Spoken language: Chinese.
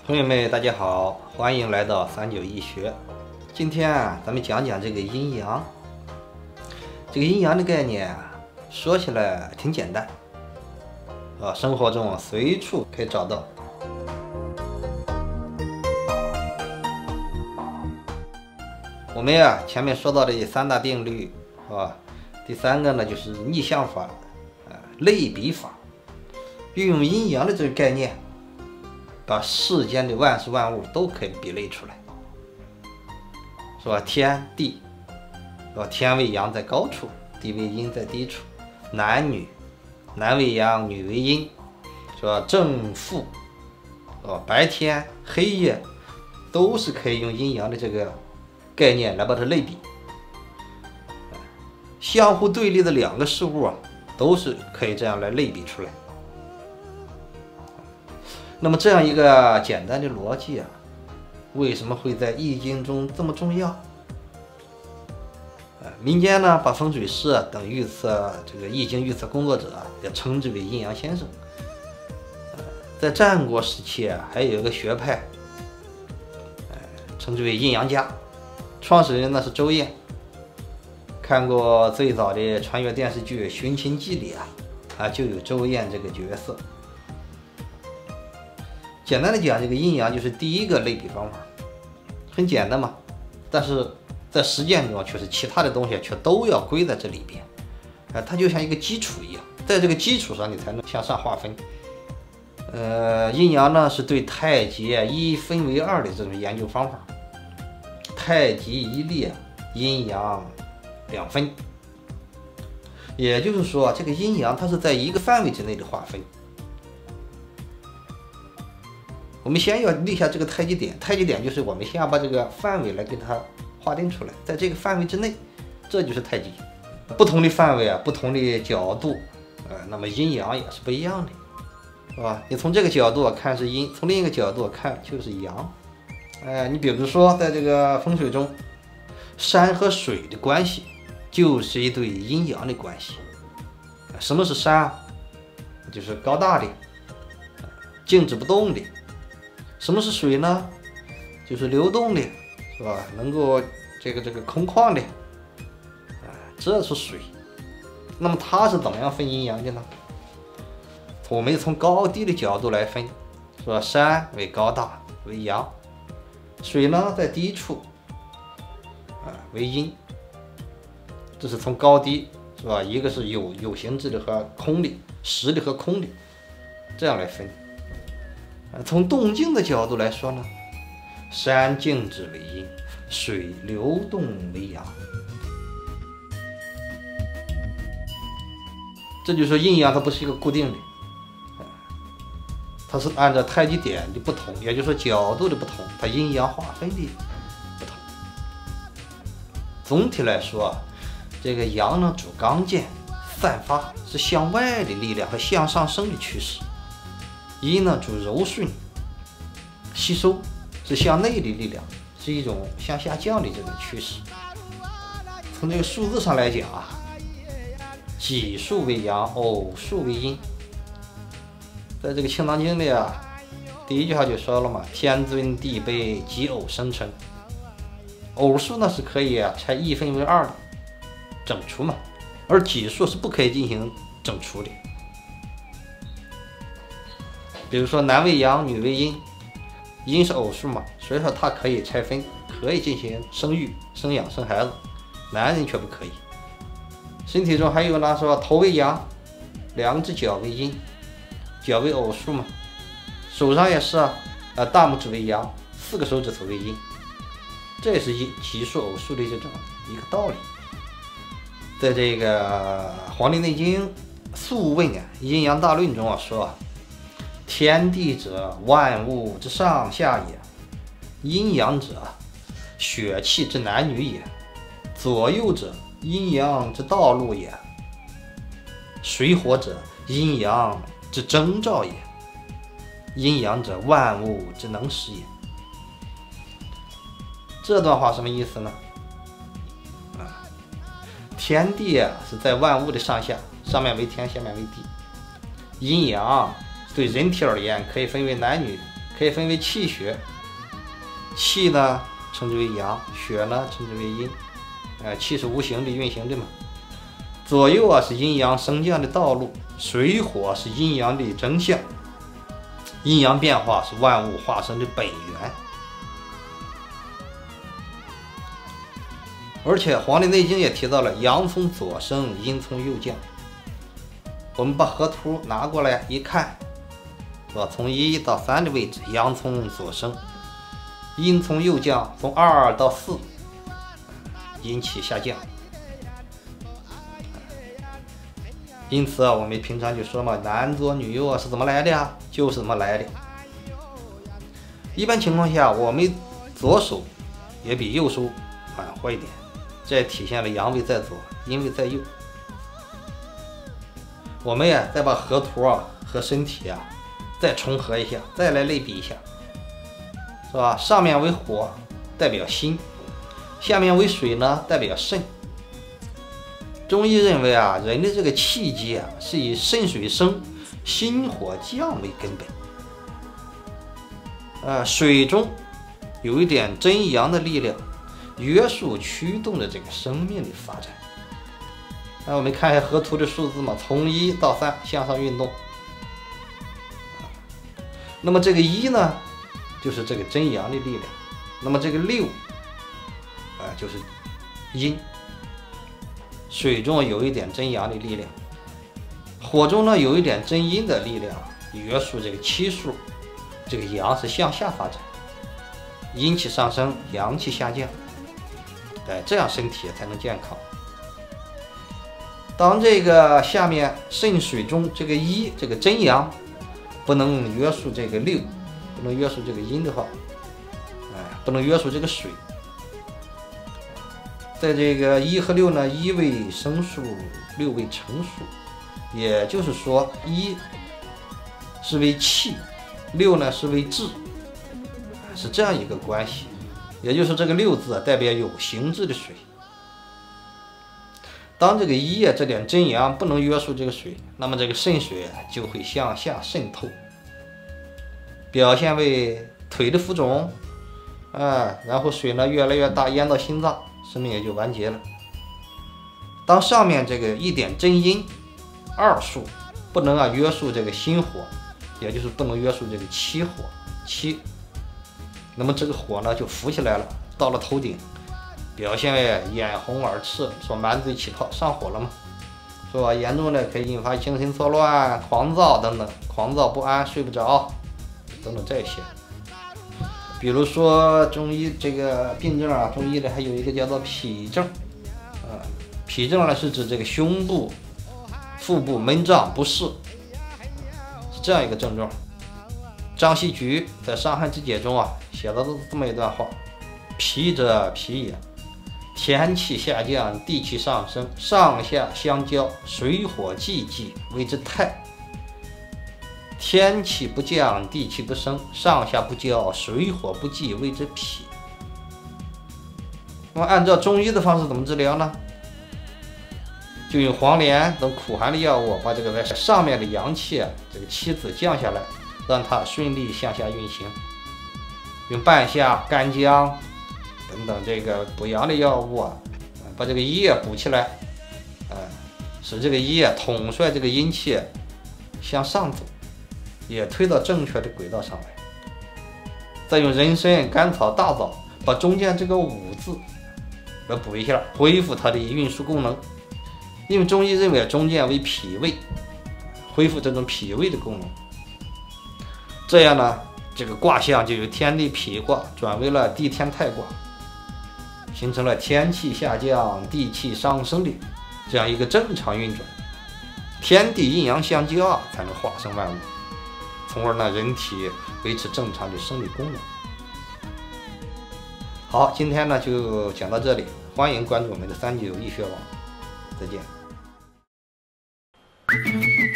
朋友们，大家好，欢迎来到39易学。今天咱们讲讲这个阴阳。这个阴阳的概念说起来挺简单，生活中随处可以找到。我们前面说到的3大定律，第3个呢就是逆向法，类比法，运用阴阳的这个概念，把世间的万事万物都可以比类出来，是吧？天地，天为阳在高处，地为阴在低处，男女，男为阳，女为阴，是吧？正负，白天黑夜，都是可以用阴阳的这个概念来把它类比。相互对立的2个事物都是可以这样来类比出来。那么这样一个简单的逻辑为什么会在易经中这么重要？民间呢把风水师等预测这个易经预测工作者也称之为阴阳先生。在战国时期还有一个学派，称之为阴阳家，创始人呢是周晏。看过最早的穿越电视剧《寻秦记》里就有周晏这个角色。简单的讲，这个阴阳就是第一个类比方法，很简单嘛，但是在实践中却是其他的东西却都要归在这里边，它就像一个基础一样，在这个基础上你才能向上划分。阴阳呢是对太极一分为2的这种研究方法，太极一列，阴阳2分，也就是说这个阴阳它是在一个范围之内的划分。我们先要立下这个太极点，太极点就是我们先要把这个范围来给它划定出来，在这个范围之内，这就是太极。不同的范围不同的角度，那么阴阳也是不一样的，是吧？你从这个角度看是阴，从另一个角度看就是阳。你比如说在这个风水中，山和水的关系就是一对阴阳的关系。什么是山？就是高大的，静止不动的。什么是水呢？就是流动的，是吧？能够这个空旷的，这是水。那么它是怎么样分阴阳的呢？我们从高低的角度来分，是吧？山为高大为阳，水呢在低处为阴。这是从高低，是吧？一个是有形质的和空的，实的和空的，这样来分。从动静的角度来说呢，山静止为阴，水流动为阳。这就是说阴阳它不是一个固定的，它是按照太极点的不同，也就是说角度的不同，它阴阳划分的不同。总体来说，这个阳呢主刚健散发，是向外的力量和向上升的趋势。阴呢主柔顺吸收，是向内的力量，是一种向下降的这种趋势。从这个数字上来讲奇数为阳，偶数为阴。在这个《青囊经》里第一句话就说了嘛，天尊地卑，奇偶生成。偶数呢是可以拆1分为2的，整除嘛，而奇数是不可以进行整除的。比如说男为阳，女为阴，阴是偶数嘛，所以说它可以拆分，可以进行生育、生养、生孩子，男人却不可以。身体中还有呢，说头为阳，2只脚为阴，脚为偶数嘛，手上也是大拇指为阳，4个手指头为阴，这也是奇数偶数的这种一个道理。在这个《黄帝内经·素问阴阳大论》中说，天地者，万物之上下也；阴阳者，血气之男女也；左右者，阴阳之道路也；水火者，阴阳之征兆也；阴阳者，万物之能使也。这段话什么意思呢？天地是在万物的上下，上面为天，下面为地。阴阳对人体而言可以分为男女， 可以分为气血，气呢称之为阳，血呢称之为阴。气是无形的运行的嘛，左右啊是阴阳升降的道路，水火是阴阳的真相，阴阳变化是万物化生的本源。而且《黄帝内经》也提到了阳从左升，阴从右降。我们把河图拿过来一看，是吧？从1到3的位置，阳从左升，阴从右降，从2到4，阴气下降。因此啊，我们平常就说嘛，男左女右啊是怎么来的呀？就是怎么来的。一般情况下，我们左手也比右手暖和一点，这体现了阳位在左，阴位在右。我们呀，再把河图啊和身体啊再重合一下，再来类比一下，是吧？上面为火，代表心；下面为水呢，代表肾。中医认为啊，人的这个气机啊，是以肾水升、心火降为根本。水中有一点真阳的力量，约束驱动着这个生命的发展。那我们看一下河图的数字嘛，从1到3向上运动。那么这个1呢，就是这个真阳的力量；那么这个6，就是阴。水中有一点真阳的力量，火中呢有一点真阴的力量，约束这个气数。这个阳是向下发展，阴气上升，阳气下降，这样身体才能健康。当这个下面肾水中这个1，这个真阳不能约束这个6，不能约束这个阴的话，不能约束这个水。在这个1和6呢，1为生数，6为成数，也就是说1是为气，6呢是为质，是这样一个关系。也就是这个6字代表有形质的水。当这个1这点真阳不能约束这个水，那么这个肾水就会向下渗透，表现为腿的浮肿，然后水呢越来越大，淹到心脏，生命也就完结了。当上面这个一点真阴2数不能约束这个心火，也就是不能约束这个气火，那么这个火呢就浮起来了，到了头顶，表现为眼红耳赤，说满嘴起泡，上火了嘛，说严重的可以引发精神错乱、狂躁等等，狂躁不安、睡不着等等这些。比如说中医这个病症啊，中医的还有一个叫做脾症，脾症呢是指这个胸部、腹部闷胀不适，是这样一个症状。张锡菊在《伤寒之解》中写的都是这么一段话：脾者脾也，天气下降，地气上升，上下相交，水火既济，谓之太。天气不降，地气不升，上下不交，水火不济，谓之脾。那么按照中医的方式怎么治疗呢？就用黄连等苦寒的药物，把这个上面的阳气这个气子降下来，让它顺利向下运行。用半夏、干姜等等这个补阳的药物把这个阴补起来，使这个阴统帅这个阴气向上走，也推到正确的轨道上来。再用人参、甘草、大枣把中间这个5字来补一下，恢复它的运输功能。因为中医认为中间为脾胃，恢复这种脾胃的功能。这样呢，这个卦象就由天地痞卦转为了地天泰卦，形成了天气下降、地气上升的这样一个正常运转。天地阴阳相交才能化生万物，从而呢人体维持正常的生理功能。好，今天呢就讲到这里，欢迎关注我们的3九医学网，再见。